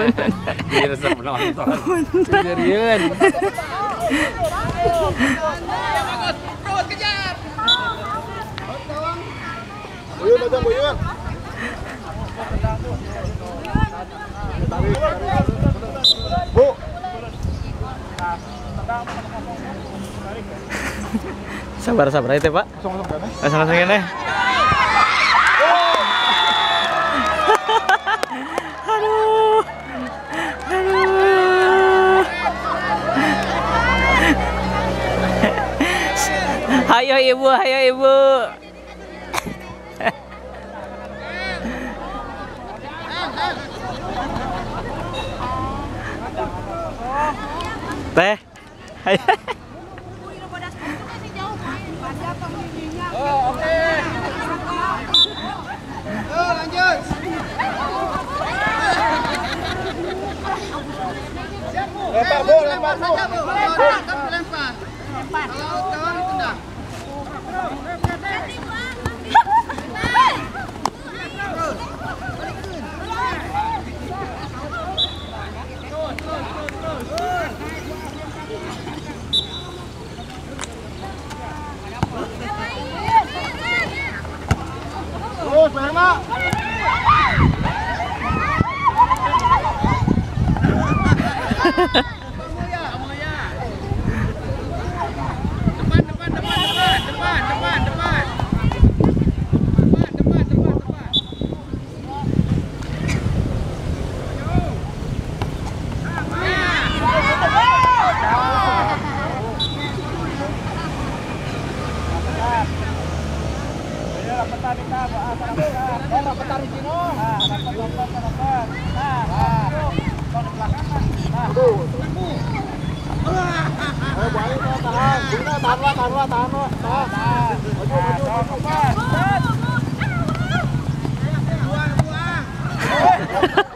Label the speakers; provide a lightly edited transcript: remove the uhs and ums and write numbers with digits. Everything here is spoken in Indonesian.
Speaker 1: Diresep nonton. Serius.
Speaker 2: Terus kejar.
Speaker 3: Buyun aja buyun. Bu.
Speaker 4: Sabar itu Pak. Langsung ini. Aduh. Ayo ibu. Teh.
Speaker 2: Oh, oke. Lanjut.
Speaker 3: Lempar Bu.
Speaker 2: Lempar saja, Bu. Kalau lempar. Kalau kawan tendang.
Speaker 3: Terus Bema.
Speaker 2: Depan.
Speaker 3: Tahan.